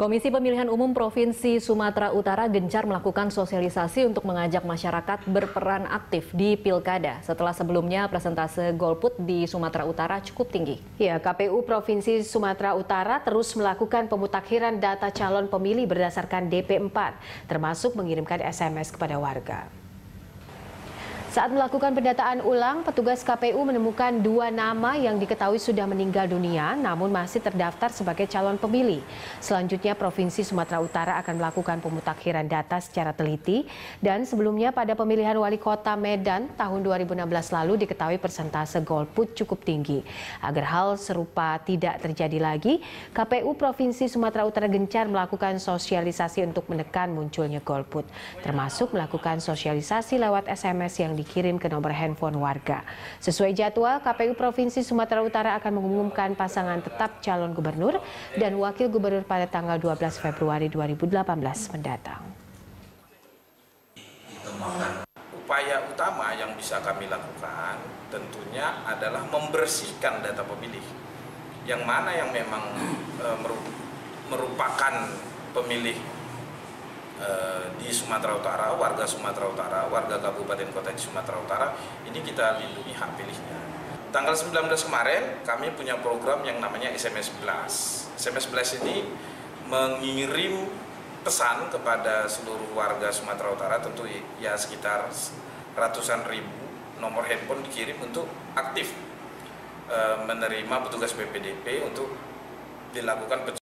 Komisi Pemilihan Umum Provinsi Sumatera Utara gencar melakukan sosialisasi untuk mengajak masyarakat berperan aktif di Pilkada setelah sebelumnya persentase golput di Sumatera Utara cukup tinggi. Ya, KPU Provinsi Sumatera Utara terus melakukan pemutakhiran data calon pemilih berdasarkan DP4, termasuk mengirimkan SMS kepada warga. Saat melakukan pendataan ulang, petugas KPU menemukan 2 nama yang diketahui sudah meninggal dunia namun masih terdaftar sebagai calon pemilih. Selanjutnya, Provinsi Sumatera Utara akan melakukan pemutakhiran data secara teliti dan sebelumnya pada pemilihan wali kota Medan tahun 2016 lalu diketahui persentase golput cukup tinggi. Agar hal serupa tidak terjadi lagi, KPU Provinsi Sumatera Utara gencar melakukan sosialisasi untuk menekan munculnya golput, termasuk melakukan sosialisasi lewat SMS yang dikirim ke nomor handphone warga. Sesuai jadwal, KPU Provinsi Sumatera Utara akan mengumumkan pasangan tetap calon gubernur dan wakil gubernur pada tanggal 12 Februari 2018 mendatang. Upaya utama yang bisa kami lakukan tentunya adalah membersihkan data pemilih. Yang mana yang memang merupakan pemilih di Sumatera Utara, warga Sumatera Utara, warga kabupaten kota di Sumatera Utara, ini kita lindungi hak pilihnya. Tanggal 19 kemarin kami punya program yang namanya SMS Blast. SMS Blast ini mengirim pesan kepada seluruh warga Sumatera Utara, tentu ya sekitar ratusan ribu nomor handphone dikirim untuk aktif menerima petugas PPDP untuk dilakukan